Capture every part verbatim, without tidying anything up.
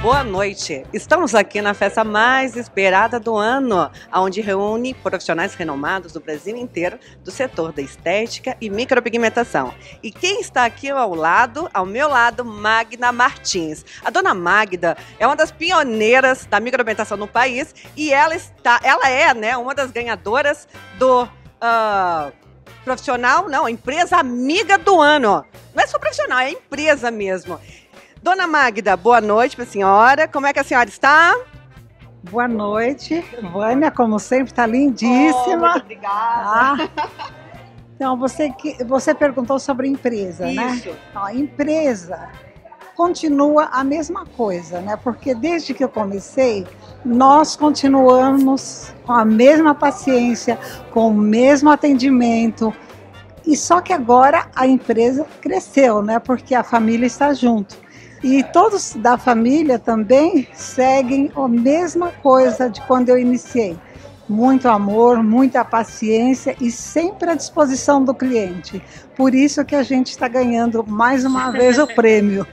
boa noite. Estamos aqui na festa mais esperada do ano, onde reúne profissionais renomados do Brasil inteiro do setor da estética e micropigmentação. E quem está aqui ao lado, ao meu lado, Magda Martins. A dona Magda é uma das pioneiras da micropigmentação no país e ela está, ela é, né, uma das ganhadoras do uh, profissional, não, empresa amiga do ano. Não é só profissional, é empresa mesmo. Dona Magda, boa noite para a senhora. Como é que a senhora está? Boa noite, Vânia, como sempre, está lindíssima. Oh, muito obrigada. Ah, então, você, que, você perguntou sobre empresa, Isso. né? Então, a empresa continua a mesma coisa, né? Porque desde que eu comecei, nós continuamos com a mesma paciência, com o mesmo atendimento. E só que agora a empresa cresceu, né? Porque a família está junto. E todos da família também seguem a mesma coisa de quando eu iniciei. Muito amor, muita paciência e sempre à disposição do cliente. Por isso que a gente está ganhando mais uma vez o prêmio.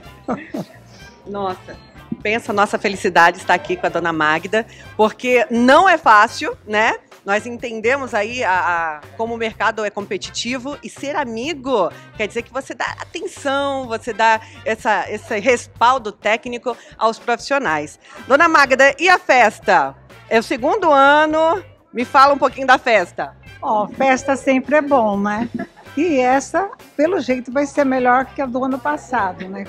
Nossa, pensa, nossa felicidade estar aqui com a dona Magda, porque não é fácil, né? Nós entendemos aí a, a, como o mercado é competitivo e ser amigo quer dizer que você dá atenção, você dá essa, esse respaldo técnico aos profissionais. Dona Magda, e a festa? É o segundo ano, me fala um pouquinho da festa. Ó, festa sempre é bom, né? E essa, pelo jeito, vai ser melhor que a do ano passado, né?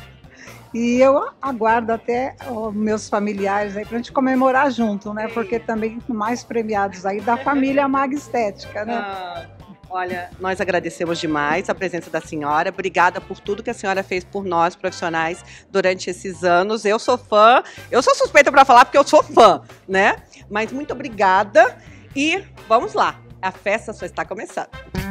E eu aguardo até os meus familiares aí pra gente comemorar junto, né? Porque também mais premiados aí da família Mag Estética, né? Ah, olha, nós agradecemos demais a presença da senhora. Obrigada por tudo que a senhora fez por nós, profissionais, durante esses anos. Eu sou fã, eu sou suspeita para falar porque eu sou fã, né? Mas muito obrigada e vamos lá, a festa só está começando.